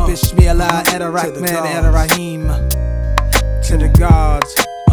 Bismillah, Ar-Rahman, Ar-Rahim. To the gods,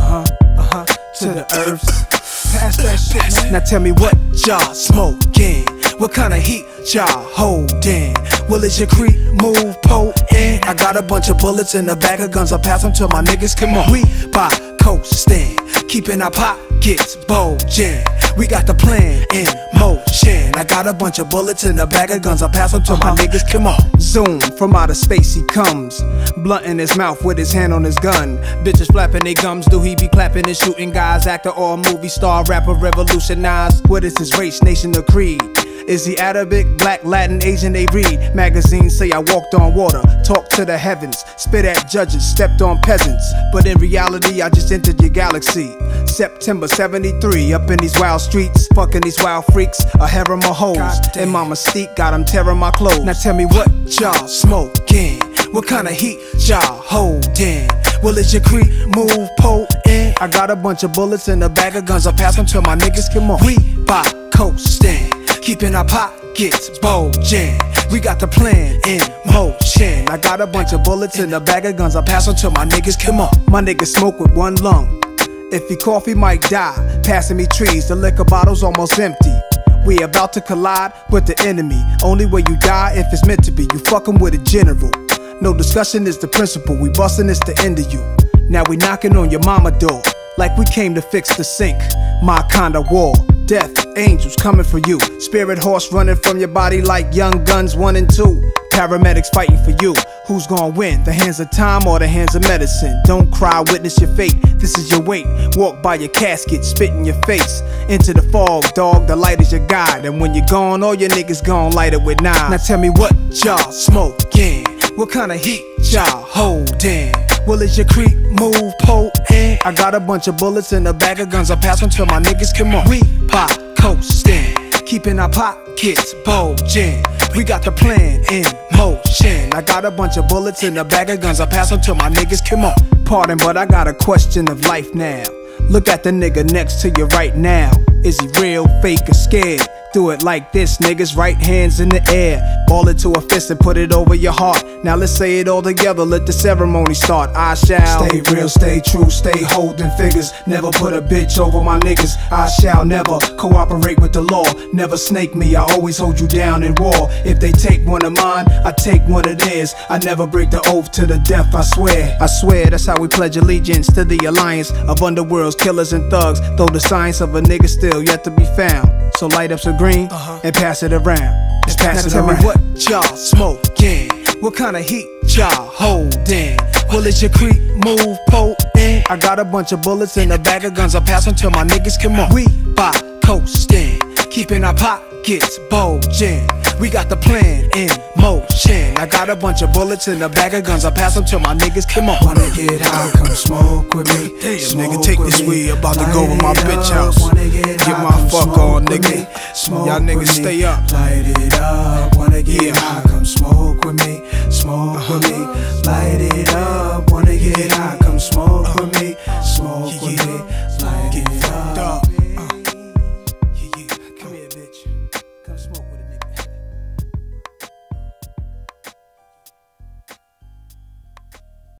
to the earths. Pass that shit, man. Now tell me what y'all smoking? What kind of heat y'all holding? Well, is your creep move potent? I got a bunch of bullets in the bag of guns. I'll pass them to my niggas. Come on, we by coasting, keeping our pockets bulging. We got the plan in motion. I got a bunch of bullets in the bag of guns. I'll pass them to my niggas. Come on. Zoom, from outer space he comes, blunt in his mouth with his hand on his gun. Bitches flapping they gums. Do he be clapping and shooting guys? Actor or movie star, rapper, revolutionized. What is his race, nation, or creed? Is he Arabic, black, Latin, Asian? They read magazines, say I walked on water, talked to the heavens, spit at judges, stepped on peasants. But in reality, I just entered your galaxy. September 73, up in these wild streets, fucking these wild freaks, a harem of hoes. And my mystique got them tearing my clothes. Now tell me what y'all smoking? What kind of heat y'all holding? Well, is your creep move potent? I got a bunch of bullets in the bag of guns. I'll pass them to my niggas. Come on, we by coasting, keeping our pockets bulging. We got the plan in motion. I got a bunch of bullets in the bag of guns. I'll pass them to my niggas. Come on, my niggas smoke with one lung. If he cough, he might die. Passing me trees, the liquor bottle's almost empty. We about to collide with the enemy. Only way you die if it's meant to be. You fucking with a general. No discussion is the principle. We bustin', it's the end of you. Now we knocking on your mama door, like we came to fix the sink. My kind of war. Death, angels coming for you. Spirit horse running from your body like Young Guns 1 and 2. Paramedics fighting for you. Who's gonna win? The hands of time or the hands of medicine? Don't cry, witness your fate. This is your weight. Walk by your casket, spit in your face. Into the fog, dog, the light is your guide. And when you're gone, all your niggas gon' light it with knives. Now tell me what y'all smoking? What kind of heat y'all holding? Well, is your creep move potent? I got a bunch of bullets in the bag of guns. I'll pass them to my niggas. Come on, we by coasting, keeping our pockets bulging. We got the plan in motion. I got a bunch of bullets in the bag of guns. I'll pass them to my niggas. Come on. Pardon, but I got a question of life now. Look at the nigga next to you right now. Is he real, fake, or scared? Do it like this, niggas, right hands in the air. Ball it to a fist and put it over your heart. Now let's say it all together, let the ceremony start. I shall stay real, stay true, stay holding figures. Never put a bitch over my niggas. I shall never cooperate with the law. Never snake me, I always hold you down in war. If they take one of mine, I take one of theirs. I never break the oath to the death, I swear. I swear, that's how we pledge allegiance to the alliance of underworlds, killers and thugs. Though the science of a nigga still yet to be found. So light up some green and pass it around. Just pass it around. Now tell me what y'all smoking? What kind of heat y'all holding? Well, is your creep move potent? I got a bunch of bullets in the bag of guns. I'll pass them to my niggas. Come on, we by coasting, keeping our pockets bulging. We got the plan in motion. I got a bunch of bullets in the bag of guns. I'll pass them to my niggas. Come on. Wanna get high, come smoke with me. This nigga take this weed, about to go to my bitch house. Get my fuck on, nigga. Y'all niggas stay up. Light it up. Wanna get high, come smoke with me. Smoke with me. Light it up. Wanna get high, come smoke with me. Smoke with me.